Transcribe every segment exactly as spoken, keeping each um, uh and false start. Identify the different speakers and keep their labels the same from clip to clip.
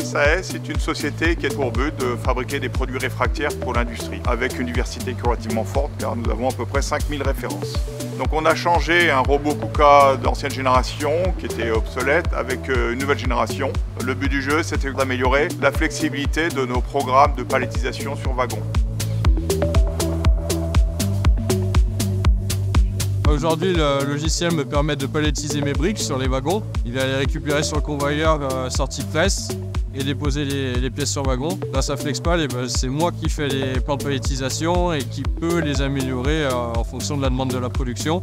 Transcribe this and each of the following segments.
Speaker 1: S A S est une société qui a pour but de fabriquer des produits réfractaires pour l'industrie, avec une diversité qui est relativement forte car nous avons à peu près cinq mille références. Donc on a changé un robot KUKA d'ancienne génération qui était obsolète avec une nouvelle génération. Le but du jeu, c'était d'améliorer la flexibilité de nos programmes de palettisation sur wagon.
Speaker 2: Aujourd'hui, le logiciel me permet de palettiser mes briques sur les wagons. Il va les récupérer sur le convoyeur euh, sortie presse et déposer les, les pièces sur wagon. Grâce à FlexPal, eh ben, c'est moi qui fais les plans de palettisation et qui peut les améliorer euh, en fonction de la demande de la production.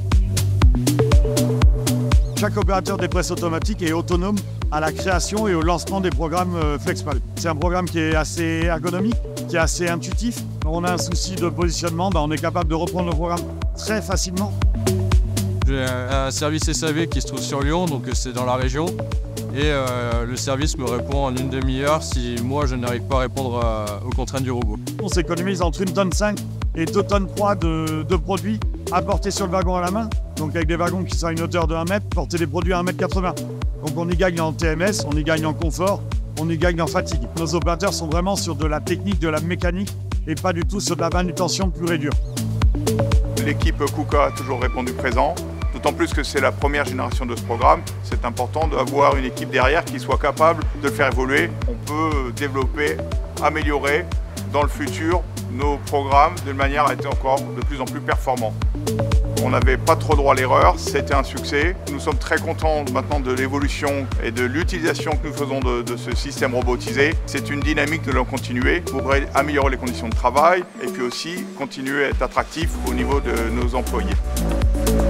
Speaker 3: Chaque opérateur des presses automatiques est autonome à la création et au lancement des programmes FlexPal. C'est un programme qui est assez ergonomique, qui est assez intuitif. Quand on a un souci de positionnement, ben on est capable de reprendre le programme très facilement.
Speaker 2: J'ai un service S A V qui se trouve sur Lyon, donc c'est dans la région. Et euh, le service me répond en une demi-heure si moi je n'arrive pas à répondre à, aux contraintes du robot.
Speaker 3: On s'économise entre une tonne cinq et deux tonnes trois de, de produits à porter sur le wagon à la main. Donc avec des wagons qui sont à une hauteur de un mètre, porter des produits à un mètre quatre-vingts. Donc on y gagne en T M S, on y gagne en confort, on y gagne en fatigue. Nos opérateurs sont vraiment sur de la technique, de la mécanique et pas du tout sur de la manutention pure et dure.
Speaker 1: L'équipe KUKA a toujours répondu présent, d'autant plus que c'est la première génération de ce programme. C'est important d'avoir une équipe derrière qui soit capable de le faire évoluer. On peut développer, améliorer dans le futur nos programmes de manière à être encore de plus en plus performants. On n'avait pas trop droit à l'erreur, c'était un succès. Nous sommes très contents maintenant de l'évolution et de l'utilisation que nous faisons de, de ce système robotisé. C'est une dynamique que nous allons continuer pour améliorer les conditions de travail et puis aussi continuer à être attractif au niveau de nos employés.